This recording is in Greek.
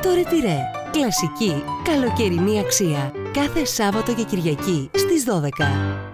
Το Ρετυρέ. Κλασική, καλοκαιρινή αξία. Κάθε Σάββατο και Κυριακή στις 12.